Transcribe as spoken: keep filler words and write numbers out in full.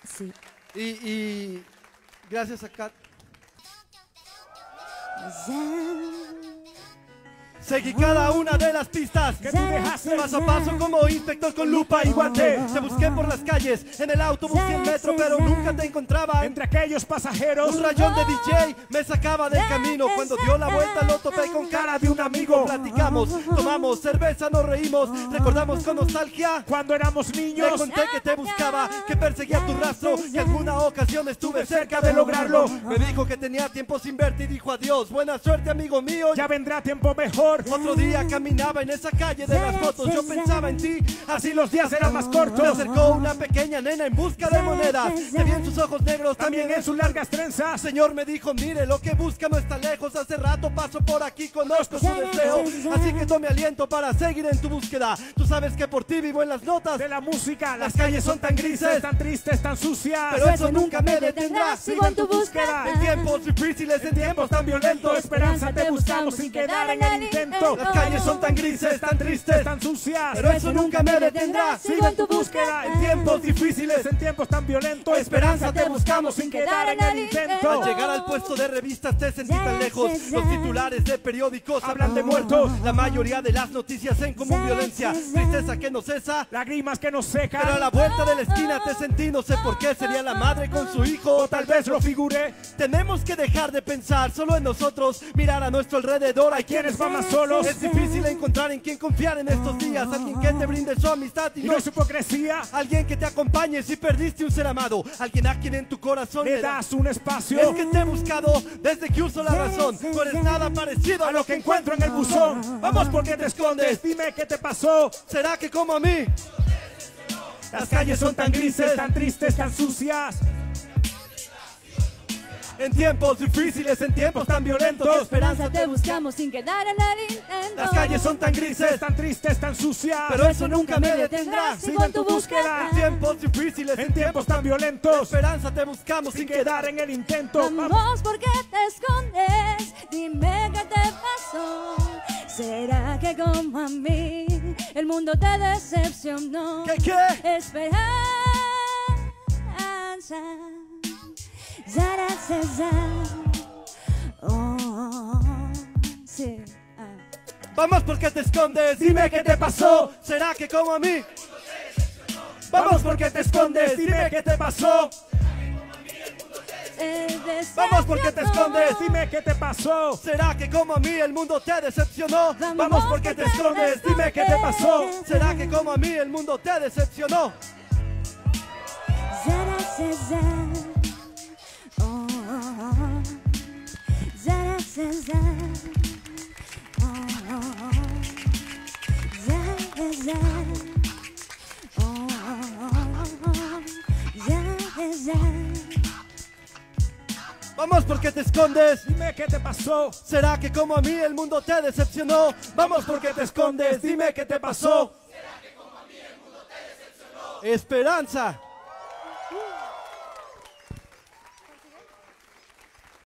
Sí. Y, y gracias a Kat. Seguí cada una de las pistas que tú dejaste, paso a paso como inspector con lupa y guante. Te busqué por las calles, en el autobús y el metro, pero nunca te encontraba. Entre aquellos pasajeros, un rayón de D J me sacaba del camino. Cuando dio la vuelta lo topé con cara de un amigo. Platicamos, tomamos cerveza, nos reímos, recordamos con nostalgia cuando éramos niños. Le conté que te buscaba, que perseguía tu rastro, y alguna ocasión estuve cerca de lograrlo. Me dijo que tenía tiempo sin verte y dijo adiós. Buena suerte, amigo mío, ya vendrá tiempo mejor. Otro día caminaba en esa calle de las fotos, yo pensaba en ti, así los días eran más cortos. Me acercó una pequeña nena en busca de monedas, te vi en sus ojos negros, también en sus largas trenzas. Señor me dijo, mire, lo que busca no está lejos, hace rato paso por aquí, conozco su deseo, así que tome aliento para seguir en tu búsqueda. Tú sabes que por ti vivo en las notas de la música. Las calles son tan grises, tan tristes, tan sucias, pero eso nunca me detendrá. Sigo en tu búsqueda. En tiempos difíciles, en tiempos tan violentos, esperanza te buscamos sin quedar en el intento. Las calles son tan grises, tan tristes, tan sucias, pero eso nunca me detendrá. Sigo en tu búsqueda. En tiempos difíciles, en tiempos tan violentos, esperanza te buscamos sin quedar en el intento. Al llegar al puesto de revistas te sentí tan lejos. Los titulares de periódicos hablan de muertos. La mayoría de las noticias en común violencia, tristeza que no cesa, lágrimas que no secan. Pero a la vuelta de la esquina te sentí, no sé por qué, sería la madre con su hijo, o tal vez lo figuré. Tenemos que dejar de pensar solo en nosotros, mirar a nuestro alrededor. Hay quienes van más solos. Es difícil encontrar en quien confiar en estos días. Alguien que te brinde su amistad y, y no su hipocresía. Alguien que te acompañe si perdiste un ser amado. Alguien a quien en tu corazón le das un espacio. Es que te he buscado desde que uso la razón. No eres nada parecido a lo que encuentro en el buzón. Vamos, ¿por qué te escondes? Dime qué te pasó. ¿Será que como a mí? Las calles son tan grises, tan tristes, tan sucias. En tiempos difíciles, en tiempos tan violentos, esperanza te buscamos sin quedar en el intento. Las calles son tan grises, tan tristes, tan sucias, pero eso nunca me detendrá. Sigo en tu búsqueda. En tiempos difíciles, en tiempos tan violentos, esperanza te buscamos sin quedar en el intento. Vamos, ¿por qué te escondes? Dime qué te pasó. ¿Será que como a mí el mundo te decepcionó? ¿Qué qué? Esperanza. Zara, oh, sí. ah. Vamos, ¿por qué te escondes? Dime qué te pasó. ¿Será que como a mí? Vamos, ¿por qué te escondes? Dime qué te pasó. Vamos, ¿por qué te escondes? Dime qué te pasó. ¿Será que como a mí el mundo te decepcionó? Vamos, ¿por qué te escondes? Dime qué te pasó. ¿Será que como a mí el mundo te decepcionó? Zara, César. Oh, Zara, César. Oh, Zara, César. Oh, Zara, César. Vamos, ¿por qué te escondes? Dime qué te pasó. ¿Será que como a mí el mundo te decepcionó? Vamos, ¿por qué te escondes? Dime qué te pasó. ¿Será que como a mí el mundo te decepcionó? Esperanza.